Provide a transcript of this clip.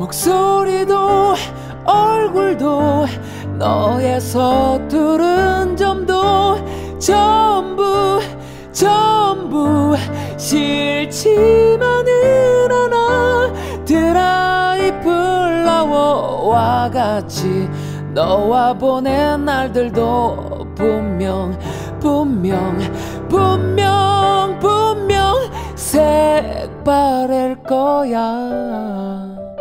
목소리도 얼굴도 너의 서투른 점도 전부 싫지만은 않아. 드라이 플라워와 같이 너와 보낸 날들도 분명 색바랄 거야.